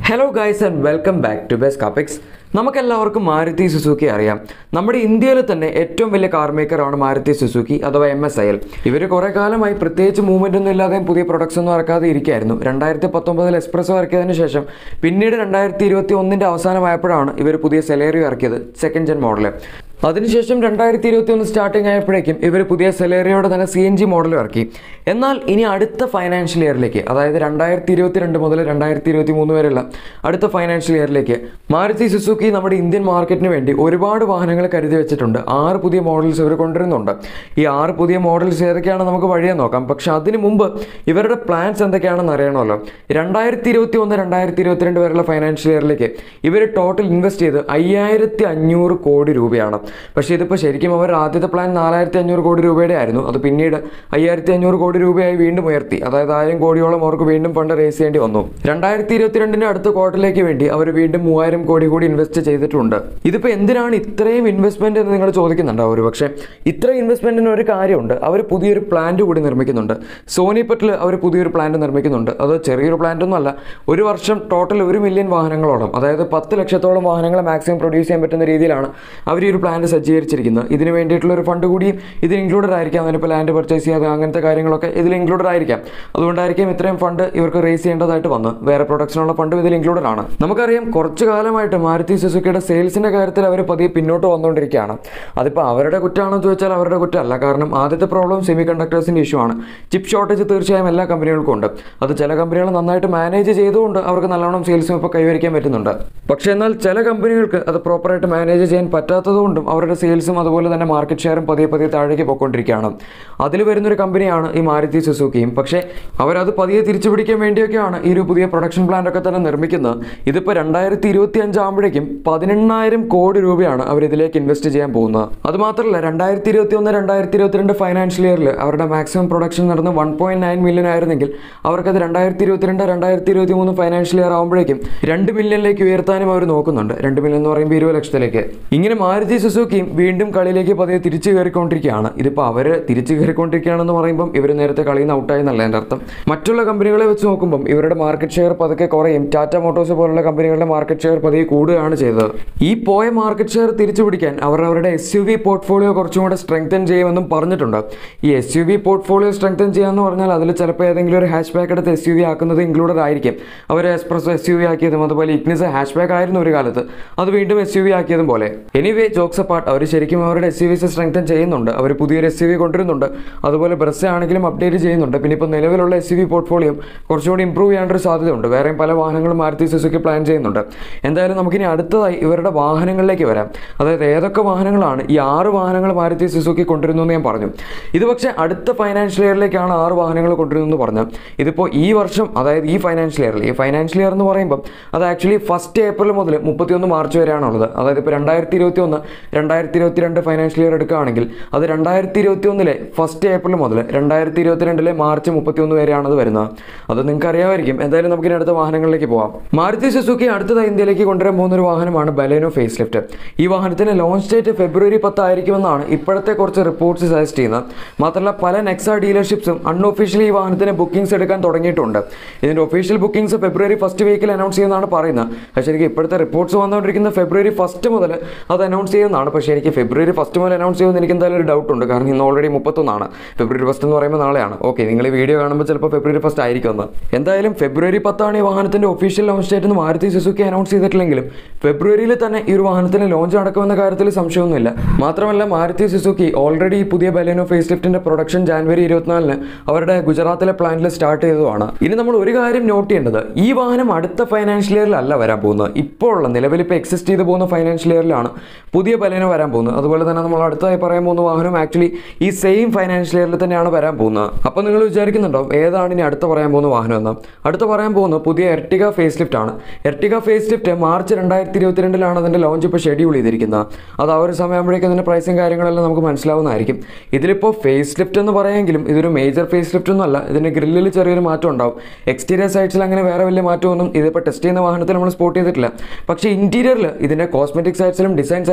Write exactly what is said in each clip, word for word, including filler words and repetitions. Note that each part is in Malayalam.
Hello guys and welcome back to Best Capex. നമുക്കെല്ലാവർക്കും മാരുതി സുസുക്കി അറിയാം. നമ്മുടെ ഇന്ത്യയിൽ തന്നെ ഏറ്റവും വലിയ കാർ മേക്കറാണ് മാരുതി സുസുക്കി അഥവാ എം എസ് ഐ എൽ. ഇവർ കുറേ കാലമായി പ്രത്യേകിച്ച് മൂവ്മെൻ്റ് ഒന്നും ഇല്ലാതെയും പുതിയ പ്രൊഡക്ട്സ് ഒന്നും ഇറക്കാതെ ഇരിക്കുകയായിരുന്നു. രണ്ടായിരത്തി പത്തൊമ്പതിൽ എക്സ്പ്രസോ ഇറക്കിയതിന് ശേഷം പിന്നീട് രണ്ടായിരത്തി ഇരുപത്തി ഒന്നിൻ്റെ അവസാനമായപ്പോഴാണ് ഇവർ പുതിയ സെലേറിയോ ഇറക്കിയത്, സെക്കൻഡ് ജെൻ മോഡൽ. അതിനുശേഷം രണ്ടായിരത്തി ഇരുപത്തി ഒന്ന് സ്റ്റാർട്ടിംഗ് ആയപ്പോഴേക്കും ഇവർ പുതിയ സെലേറിയോയുടെ തന്നെ സി എൻ ജി മോഡൽ ഇറക്കി. എന്നാൽ ഇനി അടുത്ത ഫൈനാൻഷ്യൽ ഇയറിലേക്ക്, അതായത് രണ്ടായിരത്തി ഇരുപത്തി രണ്ട് മുതൽ രണ്ടായിരത്തി ഇരുപത്തി മൂന്ന് വരെയുള്ള അടുത്ത ഫൈനാൻഷ്യൽ ഇയറിലേക്ക് മാരുതി സുസുക്കി നമ്മുടെ ഇന്ത്യൻ മാർക്കറ്റിന് വേണ്ടി ഒരുപാട് വാഹനങ്ങൾ കരുതി വെച്ചിട്ടുണ്ട്. ആറ് പുതിയ മോഡൽസ് ഇവർ കൊണ്ടുവരുന്നുണ്ട്. ഈ ആറ് പുതിയ മോഡൽസ് ഏതൊക്കെയാണ് നമുക്ക് വഴിയെ നോക്കാം. പക്ഷെ അതിന് മുമ്പ് ഇവരുടെ പ്ലാൻസ് എന്തൊക്കെയാണെന്ന് അറിയണമല്ലോ. രണ്ടായിരത്തി ഇരുപത്തി ഒന്ന് രണ്ടായിരത്തി ഇരുപത്തിരണ്ട് വരെയുള്ള ഫൈനാൻഷ്യൽ ഇയറിലേക്ക് ഇവർ ടോട്ടൽ ഇൻവെസ്റ്റ് ചെയ്ത് അയ്യായിരത്തി അഞ്ഞൂറ് കോടി രൂപയാണ്. പക്ഷേ ഇതിപ്പോൾ ശരിക്കും അവർ ആദ്യത്തെ പ്ലാൻ നാലായിരത്തി അഞ്ഞൂറ് കോടി രൂപയുടെ ആയിരുന്നു. അത് പിന്നീട് അയ്യായിരത്തി അഞ്ഞൂറ് കോടി രൂപയായി വീണ്ടും ഉയർത്തി. അതായത് ആയിരം കോടിയോളം അവർക്ക് വീണ്ടും ഫണ്ട് റേസ് ചെയ്യേണ്ടി വന്നു. രണ്ടായിരത്തി ഇരുപത്തിരണ്ടിൻ്റെ അടുത്ത ക്വാർട്ടറിലേക്ക് വേണ്ടി അവർ വീണ്ടും മൂവായിരം കോടി കൂടി ഇൻവെസ്റ്റ് ചെയ്തിട്ടുണ്ട്. ഇതിപ്പോൾ എന്തിനാണ് ഇത്രയും ഇൻവെസ്റ്റ്മെന്റ് എന്ന് നിങ്ങൾ ചോദിക്കുന്നുണ്ടാവും ഒരു പക്ഷേ. ഇത്രയും ഇൻവെസ്റ്റ്മെന്റിന് ഒരു കാര്യമുണ്ട്. അവർ പുതിയൊരു പ്ലാന്റ് കൂടി നിർമ്മിക്കുന്നുണ്ട്. സോനിപ്പറ്റിൽ അവർ പുതിയൊരു പ്ലാന്റ് നിർമ്മിക്കുന്നുണ്ട്. അത് ചെറിയൊരു പ്ലാന്റ് ഒന്നും അല്ല. ഒരു വർഷം ടോട്ടൽ ഒരു മില്യൺ വാഹനങ്ങളോളം, അതായത് പത്ത് ലക്ഷത്തോളം വാഹനങ്ങൾ മാക്സിമം പ്രൊഡ്യൂസ് ചെയ്യാൻ പറ്റുന്ന രീതിയിലാണ് അവർ ഈ ഒരു പ്ലാന്റ് സജ്ജീകരിച്ചിരിക്കുന്നത്. ഇതിന് വേണ്ടിയിട്ടുള്ള ഒരു ഫണ്ട് കൂടിയും ഇതിൽ ഇൻക്ലൂഡഡ് ആയിരിക്കാം. അതിനിപ്പോൾ ലാൻഡ് പർച്ചേസ് ചെയ്യാതെ അങ്ങനത്തെ കാര്യങ്ങളൊക്കെ ഇതിൽ ഇൻക്ലൂഡഡ് ആയിരിക്കാം. അതുകൊണ്ടായിരിക്കും ഇത്രയും ഫണ്ട് ഇവർക്ക് റേസ് ചെയ്യേണ്ടതായിട്ട് വന്ന്. വേറെ പ്രൊഡക്ഷനുള്ള ഫണ്ടും ഇതിൽ ഇൻക്ലൂഡഡ് ആണ്. നമുക്കറിയാം കുറച്ച് കാലമായിട്ട് മാരുതി സുസുക്കിയുടെ സെയിൽസിൻ്റെ കാര്യത്തിൽ അവർ പതിയെ പിന്നോട്ട് വന്നുകൊണ്ടിരിക്കുകയാണ്. അതിപ്പോൾ അവരുടെ കുറ്റമാണെന്ന് ചോദിച്ചാൽ അവരുടെ കുറ്റമല്ല. കാരണം ആദ്യത്തെ പ്രോബ്ലം സെമി കണ്ടക്ടേഴ്സിൻ്റെ ഇഷ്യൂ ആണ്. ചിപ്പ് ഷോർട്ടേജ് തീർച്ചയായും എല്ലാ കമ്പനികൾക്കും ഉണ്ട്. അത് ചില കമ്പനികൾ നന്നായിട്ട് മാനേജ് ചെയ്തുകൊണ്ട് അവർക്ക് നല്ലോണം സെയിൽസും ഇപ്പോൾ കൈവരിക്കാൻ പറ്റുന്നുണ്ട്. പക്ഷേ എന്നാൽ ചില കമ്പനികൾക്ക് അത് പ്രോപ്പറായിട്ട് മാനേജ് ചെയ്യാൻ പറ്റാത്തതുകൊണ്ടും അവരുടെ സെയിൽസും അതുപോലെ തന്നെ മാർക്കറ്റ് ഷെയറും പതിയെ പതിയെ താഴേക്ക് പോയിക്കൊണ്ടിരിക്കുകയാണ്. അതിൽ വരുന്നൊരു കമ്പനിയാണ് ഈ മാരുതി സുസുക്കിയും. പക്ഷേ അവരത് പതിയെ തിരിച്ചു പിടിക്കാൻ വേണ്ടിയൊക്കെയാണ് ഈ ഒരു പുതിയ പ്രൊഡക്ഷൻ പ്ലാന്റ് ഒക്കെ തന്നെ നിർമ്മിക്കുന്നത്. ഇതിപ്പോൾ രണ്ടായിരത്തി ഇരുപത്തി അഞ്ചാകുമ്പോഴേക്കും പതിനെണ്ണായിരം കോടി രൂപയാണ് അവർ ഇതിലേക്ക് ഇൻവെസ്റ്റ് ചെയ്യാൻ പോകുന്നത്. അതുമാത്രമല്ല രണ്ടായിരത്തി ഇരുപത്തി ഒന്ന് രണ്ടായിരത്തി ഇരുപത്തിരണ്ട് ഫൈനാൻഷ്യൽ ഇയറിൽ അവരുടെ മാക്സിമം പ്രൊഡക്ഷൻ നടന്ന് വൺ പോയിന്റ് നയൻ മില്യൺ ആയിരുന്നെങ്കിൽ അവർക്കത് രണ്ടായിരത്തി ഇരുപത്തിരണ്ട് രണ്ടായിരത്തി ഇരുപത്തി മൂന്ന് ഫൈനാൻഷ്യൽ ഇയർ ആകുമ്പോഴേക്കും രണ്ട് മില്യണിലേക്ക് ഉയർത്താനും അവർ നോക്കുന്നുണ്ട്. രണ്ട് മില്യൺ എന്ന് പറയുമ്പോൾ ഇരുപത് ലക്ഷത്തിലേക്ക്. ഇങ്ങനെ മാരുതി സുസുക്കിയും വീണ്ടും കളിയിലേക്ക് പതിയെ തിരിച്ചു കയറിക്കൊണ്ടിരിക്കുകയാണ്. ഇതിപ്പോൾ അവർ തിരിച്ചു കയറിക്കൊണ്ടിരിക്കുകയാണെന്ന് പറയുമ്പം ഇവർ നേരത്തെ കളിയിൽ നിന്ന് ഔട്ടായി എന്നല്ല എൻ്റെ അർത്ഥം. മറ്റുള്ള കമ്പനികളെ വെച്ച് നോക്കുമ്പം ഇവരുടെ മാർക്കറ്റ് ഷെയർ പതുക്കെ കുറയും. ടാറ്റ മോട്ടോഴ്സ് പോലുള്ള കമ്പനികളുടെ മാർക്കറ്റ് ഷെയർ പതിയെ കൂടുകയാണ് ചെയ്തത്. ഈ പോയ മാർക്കറ്റ് ഷെയർ തിരിച്ചു പിടിക്കാൻ അവർ അവരുടെ എസ് യു വി പോർട്ട്ഫോളിയോ കുറച്ചും കൂടെ സ്ട്രെങ്തൻ ചെയ്യുമെന്നും പറഞ്ഞിട്ടുണ്ട്. ഈ S U V portfolio strengthen ചെയ്യാന്ന് പറഞ്ഞാൽ അതിൽ ചിലപ്പോൾ ഏതെങ്കിലും ഒരു ഹാഷ് ബാക്ക് എടുത്ത് എസ് യു വി ആക്കുന്നത് ഇൻക്ലൂഡഡ് ആയിരിക്കും. അവർ എക്സ്പ്രസോ എസ് യു വി ആക്കിയതും അതുപോലെ ഇഗ്നിസ് ഹാഷ് ബാക്ക് ആയിരുന്നു ഒരു കാലത്ത്, അത് വീണ്ടും എസ് യു വി ആക്കിയതും പോലെ. എനിവേ ജോക്സ് അപ്പാർട്ട്, അവർ ശരിക്കും അവരുടെ എസ് യു വിസ് സ്ട്രെങ്തൻ ചെയ്യുന്നുണ്ട്. അവർ പുതിയൊരു എസ് യു വി കൊണ്ടുവരുന്നുണ്ട്. അതുപോലെ ബ്രെസ്സ ആണെങ്കിലും അപ്ഡേറ്റ് ചെയ്യുന്നുണ്ട്. പിന്നെ ഇപ്പോൾ നിലവിലുള്ള എസ് യു വി പോർട്ട്ഫോളിയോ കുറച്ചുകൂടി ഇംപ്രൂവ് ചെയ്യാനൊരു സാധ്യതയുണ്ട്. വേറെയും പല വാഹനങ്ങളും മാരുതി സുസുക്കി പ്ലാൻ ചെയ്യുന്നുണ്ട്. എന്തായാലും നമുക്കിനി അടുത്തതായി ഇവരുടെ വാഹനങ്ങളിലേക്ക് വരാം. അതായത് ഏതൊക്കെ വാഹനങ്ങളാണ് ഈ ആറ് വാഹനങ്ങൾ മാരുതി സുസുക്കി കൊണ്ടുവരുന്നു എന്ന് ഞാൻ പറഞ്ഞു. ഇത് പക്ഷേ അടുത്ത ഫൈനാൻഷ്യൽ ഇയറിലേക്കാണ് ആറ് വാഹനങ്ങൾ കൊണ്ടുവരുന്നു പറഞ്ഞു. ഇതിപ്പോൾ ഈ വർഷം, അതായത് ഈ ഫൈനാൻഷ്യൽ ഇയറിൽ, ഈ ഫൈനാൻഷ്യൽ ഇയർ എന്ന് പറയുമ്പോൾ അത് ആക്ച്വലി ഫസ്റ്റ് ഏപ്രിൽ മുതൽ മുപ്പത്തിയൊന്ന് മാർച്ച് വരെയാണുള്ളത്. അതായത് ഇപ്പോൾ രണ്ടായിരത്തി ഇരുപത്തി ഒന്ന് രണ്ടായിരത്തി ഇരുപത്തി രണ്ട് ഫൈനാൻഷ്യൽ ഇയർ എടുക്കുകയാണെങ്കിൽ അത് രണ്ടായിരത്തി ഇരുപത്തി ഒന്നിലെ ഫസ്റ്റ് ഏപ്രിൽ മുതൽ രണ്ടായിരത്തി ഇരുപത്തിരണ്ടിലെ മാർച്ച് മുപ്പത്തി ഒന്ന് വരെയാണ് അത് വരുന്നത്. അത് നിങ്ങൾക്ക് അറിയാമായിരിക്കും. എന്തായാലും നമുക്കിനി അടുത്ത വാഹനങ്ങളിലേക്ക് പോകാം. മാരുതി സുസുക്കി അടുത്തതായി ഇന്ത്യയിലേക്ക് കൊണ്ടുവരാൻ പോകുന്ന ഒരു വാഹനമാണ് ബലേനോ ഫേസ്ലിഫ്റ്റ്. ഈ വാഹനത്തിന് ലോഞ്ച് ഡേറ്റ് ഫെബ്രുവരി പത്ത് ആയിരിക്കുമെന്നാണ് ഇപ്പോഴത്തെ കുറച്ച് റിപ്പോർട്ട്സ് സജസ്റ്റ് ചെയ്യുന്നത്. മാത്രമല്ല പല നെക്സ ഡീലർഷിപ്സും അൺഒഫീഷ്യലി ഈ വാഹനത്തിന് ബുക്കിംഗ്സ് എടുക്കാൻ തുടങ്ങിയിട്ടുണ്ട്. ഇതിൻ്റെ ഒഫീഷ്യൽ ബുക്കിംഗ്സ് ഫെബ്രുവരി ഫസ്റ്റ് വീക്കിൽ അനൗൺസ് ചെയ്യുന്നതാണ് പറയുന്നത്. പക്ഷേ എനിക്ക് ഇപ്പോഴത്തെ റിപ്പോർട്ട്സ് വന്നുകൊണ്ടിരിക്കുന്നത് ഫെബ്രുവരി ഫസ്റ്റ് മുതൽ അത് അനൗൺസ് ചെയ്യുന്നതാണ്. പക്ഷേ എനിക്ക് ഫെബ്രുവരി ഫസ്റ്റ് മുതൽ അനൗൺസ് ചെയ്യുമെന്ന് എനിക്ക് എന്തായാലും ഒരു ഡൗട്ട് ഉണ്ട്. കാരണം ഇന്ന് ഓൾറെഡി മുപ്പത്തൊന്നാണ്. ഫെബ്രുവരി ഫസ്റ്റ് എന്ന് പറയുമ്പോൾ നാളെയാണ്. ഓക്കെ, നിങ്ങൾ ഈ വീഡിയോ കാണുമ്പോൾ ചിലപ്പോൾ ഫെബ്രുവരി ഫസ്റ്റ് ആയിരിക്കുമെന്ന്. എന്തായാലും ഫെബ്രുവരി പത്താണ് ഈ വാഹനത്തിൻ്റെ ഒഫീഷ്യൽ ലോഞ്ച് ഡേറ്റ് എന്ന് മാരുതി സുസുക്കി അനൗൺസ് ചെയ്തിട്ടില്ലെങ്കിലും ഫെബ്രുവരിയിൽ തന്നെ ഈ ഒരു വാഹനത്തിന് ലോഞ്ച് നടക്കുമെന്ന കാര്യത്തിൽ സംശയമൊന്നുമില്ല. മാത്രമല്ല മാരുതി സുസുക്കി ഓൾറെഡി ഈ പുതിയ ബലേനോ ഫേസ്ലിഫ്റ്റിന്റെ പ്രൊഡക്ഷൻ ജാനുവരി ഇരുപത്തിനാലിന് അവരുടെ ഗുജറാത്തിലെ പ്ലാന്റിൽ സ്റ്റാർട്ട് ചെയ്തതാണ്. ഇനി നമ്മൾ ഒരു കാര്യം നോട്ട് ചെയ്യേണ്ടത്, ഈ വാഹനം അടുത്ത ഫൈനാൻഷ്യൽ ഇയറിലല്ല വരാൻ പോകുന്നത്. ഇപ്പോൾ ഉള്ള നിലവിൽ ഇപ്പോൾ എക്സിസ്റ്റ് ചെയ്ത് പോകുന്ന ഫൈനാൻഷ്യൽ ഇയറിലാണ് പുതിയ ബലേനോ വരാൻ പോകുന്നത്. അതുപോലെ തന്നെ നമ്മൾ അടുത്തായി പറയാൻ പോകുന്ന വാഹനം ആക്ച്വലി ഈ സെയിം ഫൈനാൻഷ്യൽ ഇയറിൽ തന്നെയാണ് വരാൻ പോകുന്നത്. അപ്പോൾ നിങ്ങൾ വിചാരിക്കുന്നുണ്ടാവും ഏതാണ് ഇനി അടുത്ത പറയാൻ പോകുന്ന വാഹനം എന്ന്. അടുത്ത പറയാൻ പോകുന്നത് പുതിയ എർട്ടിഗ ഫേസ്ലിഫ്റ്റ് ആണ്. എർട്ടിഗ ഫേസ്ലിഫ്റ്റ് മാർച്ച് രണ്ടായിരത്തി ഇരുപത്തിരണ്ടിലാണ് അതിൻ്റെ ലോഞ്ച് ഇപ്പോൾ ഷെഡ്യൂൾ ചെയ്തിരിക്കുന്നത്. അത് ആ ഒരു സമയമാകുമ്പോഴേക്കും അതിൻ്റെ പ്രൈസും കാര്യങ്ങളെല്ലാം നമുക്ക് മനസ്സിലാവുന്നതായിരിക്കും. ഇതിലിപ്പോൾ ഫേസ് ലിഫ്റ്റ് എന്ന് പറയുമെങ്കിലും ഇതൊരു മേജർ ഫേസ് ലിഫ്റ്റ് ഒന്നും അല്ല. ഇതിൻ്റെ ഗ്രില്ലിൽ ചെറിയൊരു മാറ്റം ഉണ്ടാവും. എക്സ്റ്റീരിയർ സൈഡ്സിൽ അങ്ങനെ വേറെ വലിയ മാറ്റമൊന്നും ഇതിപ്പോൾ ടെസ്റ്റ് ചെയ്യുന്ന വാഹനത്തിൽ നമ്മൾ സ്പോട്ട് ചെയ്തിട്ടില്ല. പക്ഷേ ഇൻറ്റീരിയറിൽ ഇതിൻ്റെ കോസ്മെറ്റിക് സൈഡ്സിലും ഡിസൈൻ സൈഡ്സിലും ചേഞ്ച്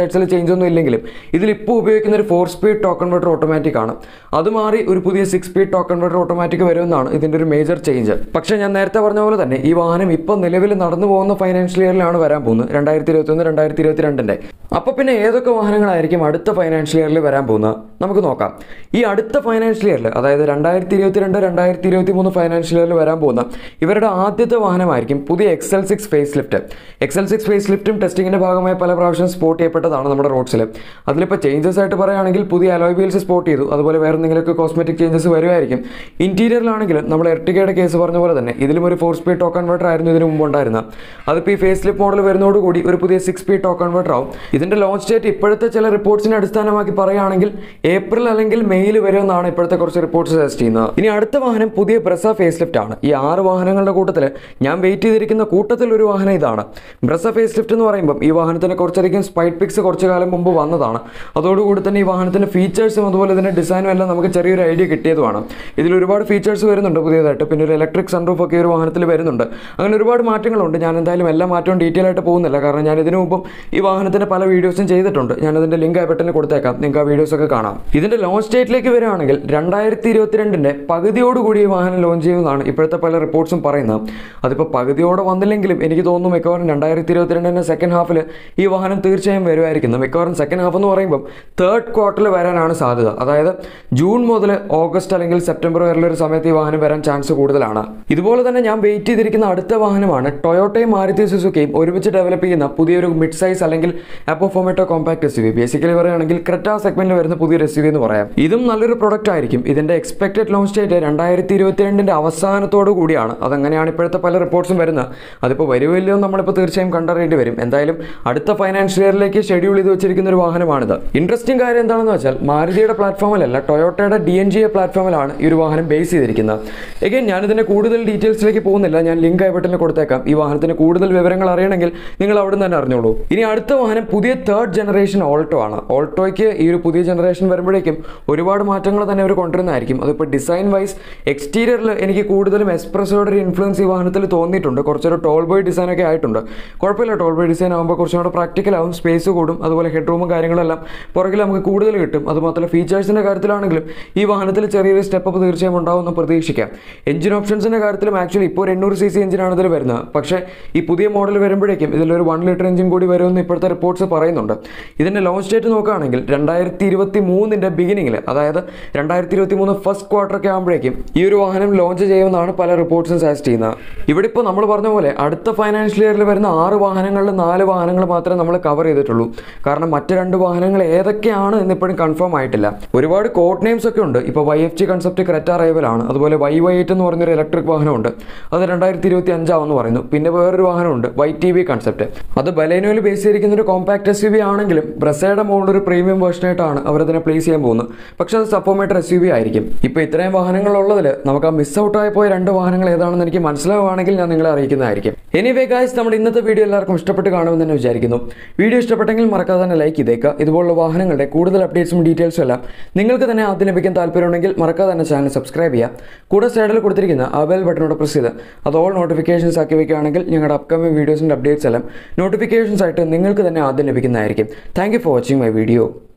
ചേഞ്ച് ഒന്നും ഇല്ലെങ്കിലും ഇതിലിപ്പോൾ ഉപയോഗിക്കുന്ന ഒരു four speed torque converter automatic ആണ്. അത് മാറി ഒരു പുതിയ six speed torque converter automatic വരുമെന്നാണ് ഇതിൻ്റെ ഒരു മേജർ ചേഞ്ച്. പക്ഷേ ഞാൻ നേരത്തെ പറഞ്ഞ പോലെ തന്നെ ഈ വാഹനം ഇപ്പോൾ നിലവിൽ നടന്നു പോകുന്ന ഫൈനാൻഷ്യൽ ഇയറിലാണ് വരാൻ പോകുന്നത്, രണ്ടായിരത്തി ഇരുപത്തി ഒന്ന് രണ്ടായിരത്തി ഇരുപത്തി രണ്ടിൻ്റെ. അപ്പോൾ പിന്നെ ഏതൊക്കെ വാഹനങ്ങളായിരിക്കും അടുത്ത ഫൈനാൻഷ്യൽ ഇയറിൽ വരാൻ പോകുന്നത് നമുക്ക് നോക്കാം. ഈ അടുത്ത ഫൈനാൻഷ്യൽ ഇയറിൽ, അതായത് രണ്ടായിരത്തി ഇരുപത്തി രണ്ട് രണ്ടായിരത്തി ഇരുപത്തി മൂന്ന് ഫൈനാൻഷ്യൽ ഇയറിൽ വരാൻ പോകുന്ന ഇവരുടെ ആദ്യത്തെ വാഹനമായിരിക്കും പുതിയ X L six facelift. X L six ഫേസ് ലിഫ്റ്റും ടെസ്റ്റിങ്ങിൻ്റെ ഭാഗമായി പല പ്രാവശ്യം സ്പോട്ട് ചെയ്യപ്പെട്ടതാണ് നമ്മുടെ റോഡ്സിൽ. അതിലിപ്പോൾ ചേഞ്ചസ് ആയിട്ട് പറയുകയാണെങ്കിൽ പുതിയ അലോയ് വീൽസ് സ്പോട്ട് ചെയ്തു, അതുപോലെ വേറെ എന്തെങ്കിലുമൊക്കെ കോസ്മെറ്റിക് ചേഞ്ചസ് വരുമായിരിക്കും. ഇൻറ്റീരിയറിലാണെങ്കിൽ നമ്മൾ എർട്ടിഗയുടെ കേസ് പറഞ്ഞ പോലെ തന്നെ ഇതിലും ഒരു ഫോർ സ്പീഡ് ടോക്ക് കൺവെർട്ടർ ആയിരുന്നു ഇതിന് മുമ്പ് ഉണ്ടായിരുന്നത്. അതിപ്പോൾ ഈ ഫേസ് ലിഫ്റ്റ് മോഡൽ വരുന്നതോടുകൂടി ഒരു പുതിയ സിക്സ് സ്പീഡ് ടോക്ക് കൺവെർട്ടർ ആവും. ഇതിൻ്റെ ലോഞ്ച് ഡേറ്റ് ഇപ്പോഴത്തെ ചില റിപ്പോർട്ട്സിനെ അടിസ്ഥാനമാക്കി പറയുകയാണെങ്കിൽ ഏപ്രിൽ അല്ലെങ്കിൽ മെയ്യിൽ വരുമെന്നാണ് ഇപ്പോഴത്തെ കുറച്ച് റിപ്പോർട്ട്സ് സജസ്റ്റ് ചെയ്യുന്നത്. ഇനി അടുത്ത വാഹനം പുതിയ ബ്രെസ ഫേസ് ലിഫ്റ്റ് ആണ്. ഈ ആറ് വാഹനങ്ങളുടെ കൂട്ടത്തിൽ ഞാൻ വെയിറ്റ് ചെയ്തിരിക്കുന്ന കൂട്ടത്തിൽ ഒരു വാഹനം ഇതാണ്. ബ്രെസ ഫേസ് ലിഫ്റ്റ് എന്ന് പറയുമ്പോൾ ഈ വാഹനത്തിന് കുറച്ചധികം സ്പൈഡ് പിക്സ് കുറച്ചു കാലം മുമ്പ് വന്നതാണ്. അതോടുകൂടി തന്നെ ഈ വാഹനത്തിൻ്റെ ഫീച്ചേഴ്സും അതുപോലെ ഇതിൻ്റെ ഡിസൈനും എല്ലാം നമുക്ക് ചെറിയൊരു ഐഡിയ കിട്ടിയതുമാണ്. ഇതിൽ ഒരുപാട് ഫീച്ചേഴ്സ് വരുന്നുണ്ട് പുതിയതായിട്ട്. പിന്നെ ഒരു ഇലക്ട്രിക് സൺറൂഫ് ഒക്കെ ഒരു വാഹനത്തിൽ വരുന്നുണ്ട്. അങ്ങനെ ഒരുപാട് മാറ്റങ്ങളുണ്ട്. ഞാൻ എന്തായാലും എല്ലാ മാറ്റവും ഡീറ്റെയിൽ ആയിട്ട് പോകുന്നില്ല, കാരണം ഞാൻ ഇതിനു മുമ്പും ഈ വാഹനത്തിൻ്റെ പല വീഡിയോസും ചെയ്തിട്ടുണ്ട്. ഞാനതിൻ്റെ ലിങ്ക് ഐ ബട്ടണിൽ കൊടുത്തേക്കാം, നിങ്ങൾക്ക് ആ വീഡിയോസൊക്കെ കാണാം. ഇതിൻ്റെ ലോഞ്ച് ഡേറ്റിലേക്ക് വരികയാണെങ്കിൽ രണ്ടായിരത്തി ഇരുപത്തിരണ്ടിൻ്റെ പകുതിയോടുകൂടി ഈ വാഹനം ലോഞ്ച് ചെയ്യുമെന്നാണ് ഇപ്പോഴത്തെ പല റിപ്പോർട്ട്സും പറയുന്നത്. അതിപ്പോൾ പകുതിയോടെ വന്നില്ലെങ്കിലും എനിക്ക് തോന്നുന്നു മിക്കവാറും രണ്ടായിരത്തി ഇരുപത്തിരണ്ടിൻ്റെ സെക്കൻഡ് ഹാഫിൽ ഈ വാഹനം തീർച്ചയായും വരുമായിരിക്കുന്നത്. മിക്കവാറും സെക്കൻഡ് ഹാഫ് എന്ന് പറയുമ്പോൾ തേർഡ് ക്വാർട്ടറിൽ വരാനാണ് സാധ്യത. അതായത് ജൂൺ മുതൽ ഓഗസ്റ്റ് അല്ലെങ്കിൽ സെപ്റ്റംബർ വരെയുള്ള ഒരു സമയത്ത് ഈ വാഹനം വരാൻ ചാൻസ് കൂടുതലാണ്. ഇതുപോലെ തന്നെ ഞാൻ വെയിറ്റ് ചെയ്തിരിക്കുന്ന അടുത്ത വാഹനമാണ് ടൊയോട്ടയും മാരുതി സുസുക്കിയും ഒരുമിച്ച് ഡെവലപ്പ് ചെയ്യുന്ന പുതിയൊരു മിഡ് സൈസ് അല്ലെങ്കിൽ അപ്പോഫോമേറ്റോ compact S U V. Basically പറയുകയാണെങ്കിൽ ക്രെറ്റ സെഗ്മെന്റിൽ വരുന്ന പുതിയൊരു എസ് യു വി എന്ന് പറയാം. ഇതും നല്ലൊരു പ്രൊഡക്റ്റ് ആയിരിക്കും. ഇതിന്റെ എക്സ്പെക്ടഡ് ലോഞ്ച് ഡേറ്റ് രണ്ടായിരത്തി ഇരുപത്തിരണ്ടിന്റെ അവസാനത്തോടു കൂടിയാണ്. അതങ്ങനെയാണ് ഇപ്പോഴത്തെ പല റിപ്പോർട്ട്സും വരുന്നത്. അതിപ്പോൾ വരുമില്ലയോ നമ്മളിപ്പോൾ തീർച്ചയായും കണ്ടറിയേണ്ടി വരും. എന്തായാലും അടുത്ത ഫൈനാൻഷ്യൽ ഇയറിലേക്ക് ഷെഡ്യൂൾ ചെയ്ത് വെച്ചിരിക്കുന്ന ഒരു വാഹനമാണിത്. ഇൻട്രസ്റ്റിംഗ് കാര്യം എന്താണെന്ന് വെച്ചാൽ മാരുതിയുടെ പ്ലാറ്റ്ഫോമിലല്ല, ടൊയോട്ടയുടെ ഡി എൻ ജി എ പ്ലാറ്റ്ഫോമിലാണ് ഈ ഒരു വാഹനം ബേസ് ചെയ്തിരിക്കുന്നത്. എഗെയിൻ ഞാനിതിൻ്റെ കൂടുതൽ ഡീറ്റെയിൽസിലേക്ക് പോകുന്നില്ല, ഞാൻ ലിങ്ക് ഐ ബട്ടണിൽ കൊടുത്തേക്കാം. ഈ വാഹനത്തിന് കൂടുതൽ വിവരങ്ങൾ അറിയണമെങ്കിൽ നിങ്ങൾ അവിടെ നിന്ന് തന്നെ അറിഞ്ഞോളൂ. ഇനി അടുത്ത വാഹനം പുതിയ തേർഡ് ജനറേഷൻ ഓൾട്ടോ ആണ്. ഓൾട്ടോയ്ക്ക് ഈ ഒരു പുതിയ ജനറേഷൻ വരുമ്പോഴേക്കും ഒരുപാട് മാറ്റങ്ങൾ തന്നെ അവർ കൊണ്ടുവരുന്നതായിരിക്കും. അതിപ്പോൾ ഡിസൈൻ വൈസ് എക്സ്റ്റീരിയറിൽ എനിക്ക് കൂടുതലും എസ്പ്രസോയുടെ ഒരു ഇൻഫ്ലുവൻസ് ഈ വാഹനത്തിൽ തോന്നിയിട്ടുണ്ട്. കുറച്ചൊരു ടോൾ ബോയ് ഡിസൈനൊക്കെ ആയിട്ടുണ്ട്. കുഴപ്പമില്ല, ടോൾ ബോയ് ഡിസൈൻ ആകുമ്പോൾ കുറച്ചും കൂടെ പ്രാക്ടിക്കലാവും, സ്പേസ് കൂടും, അതുപോലെ ഹെഡ് റൂമും കാര്യങ്ങളെല്ലാം പുറകിൽ നമുക്ക് കൂടുതൽ കിട്ടും. അതുമാത്രമല്ല ഫീച്ചേഴ്സിൻ്റെ കാര്യത്തിലാണെങ്കിലും ഈ വാഹനത്തിൽ ചെറിയൊരു സ്റ്റെപ്പ് അപ്പ് തീർച്ചയായും ഉണ്ടാവുമെന്ന് പ്രതീക്ഷിക്കാം. എഞ്ചിൻ ഓപ്ഷൻസിൻ്റെ കാര്യത്തിലും ആക്ച്വലി ഇപ്പോൾ ഒരു എണ്ണൂറ് സി സി എഞ്ചിനാണ് ഇതിൽ വരുന്നത്. പക്ഷേ ഈ പുതിയ മോഡൽ വരുമ്പോഴേക്കും ഇതിലൊരു വൺ ലിറ്റർ എഞ്ചിൻ കൂടി വരുമെന്ന് ഇപ്പോഴത്തെ റിപ്പോർട്ട്സ് പറയുന്നുണ്ട്. ഇതിൻ്റെ ലോഞ്ച് ഡേറ്റ് നോക്കുകയാണെങ്കിൽ രണ്ടായിരത്തി ഇരുപത്തി മൂന്നിൻ്റെ ബിഗിനിങ്ങിൽ, അതായത് രണ്ടായിരത്തി ഇരുപത്തി മൂന്ന് ഫസ്റ്റ് ക്വാർട്ടറൊക്കെ ആകുമ്പോഴേക്കും ഈ ഒരു വാഹനം ലോഞ്ച് ചെയ്യുമെന്നാണ് പല റിപ്പോർട്ട്സും സജസ്റ്റ് ചെയ്യുന്നത്. ഇവിടെ ഇപ്പോൾ നമ്മൾ പറഞ്ഞ പോലെ അടുത്ത ഫൈനാൻഷ്യൽ ഇയറിൽ വരുന്ന ആറ് വാഹനങ്ങളിൽ നാല് വാഹനങ്ങൾ മാത്രമേ നമ്മൾ കവർ ചെയ്തിട്ടുള്ളൂ. കാരണം മറ്റ് രണ്ട് വാഹനങ്ങൾ ഏതൊക്കെയാണ് എന്നിപ്പോഴും കൺഫേം ആയിട്ടില്ല. ഒരുപാട് കോഡ് നെയിംസ് ഒക്കെ ഉണ്ട്. ഇപ്പോൾ Y F G concept Creta റൈവലാണ്. അതുപോലെ വൈ വൈ എയ്റ്റ് എന്ന് പറയുന്നൊരു ഇലക്ട്രിക് വാഹനമുണ്ട്, അത് രണ്ടായിരത്തി ഇരുപത്തി അഞ്ചാവെന്ന് പറയുന്നു. പിന്നെ വേറൊരു വാഹനമുണ്ട് വൈ ടി വി കൺസെപ്റ്റ്, അത് ബലേനോയിൽ ബേസ് ചെയ്തിരിക്കുന്ന ഒരു കോമ്പാക്ട് എസ് യു വി ആണെങ്കിലും ബ്രെസയുടെ മോഡൽ ഒരു പ്രീമിയം വേർഷനായിട്ടാണ് അവരതിനെ പ്ലേസ് ചെയ്യാൻ പോകുന്നത്. പക്ഷേ അത് സപ്പോമേറ്റർ എസ് യു വി ആയിരിക്കും. ഇപ്പോൾ ഇത്രയും വാഹനങ്ങൾ ഉള്ളതിൽ നമുക്ക് ആ മിസ് ഔട്ട് ആയി പോയ രണ്ട് വാഹനങ്ങൾ ഏതാണെന്ന് എനിക്ക് മനസ്സിലാവുകയാണെങ്കിൽ ഞാൻ നിങ്ങളെ അറിയിക്കുന്നതായിരിക്കും. എനിവേ ഗൈസ്, നമ്മുടെ ഇന്നത്തെ വീഡിയോ എല്ലാവർക്കും ഇഷ്ടപ്പെട്ട് കാണുമെന്ന് തന്നെ വിചാരിക്കുന്നു. വീഡിയോ ഇഷ്ടപ്പെട്ടെങ്കിൽ മറക്കാതെ തന്നെ ലൈക്ക് ചെയ്തേക്കുക. ഇതുപോലുള്ള വാഹനങ്ങളുടെ കൂടുതൽ അപ്ഡേറ്റ്സും ഡീറ്റെയിൽസും എല്ലാം നിങ്ങൾക്ക് തന്നെ ആദ്യം ലഭിക്കാൻ താല്പര്യമുണ്ടെങ്കിൽ മറക്കാതെ തന്നെ ചാനൽ സബ്സ്ക്രൈബ് ചെയ്യുക. കൂടെ സൈഡിൽ കൊടുത്തിരിക്കുന്ന ആ ബെൽ ബട്ടണോട് പ്രസ് ചെയ്ത് അത് ഓൾ നോട്ടിഫിക്കേഷൻസ് ആക്കി വയ്ക്കുകയാണെങ്കിൽ ഞങ്ങളുടെ അപ്കമിംഗ് വീഡിയോസിൻ്റെ അപ്ഡേറ്റ്സ് എല്ലാം നോട്ടിഫിക്കേഷൻസ് ആയിട്ട് നിങ്ങൾക്ക് തന്നെ ആദ്യം ലഭിക്കുന്നതായിരിക്കും. Thank you for watching my video.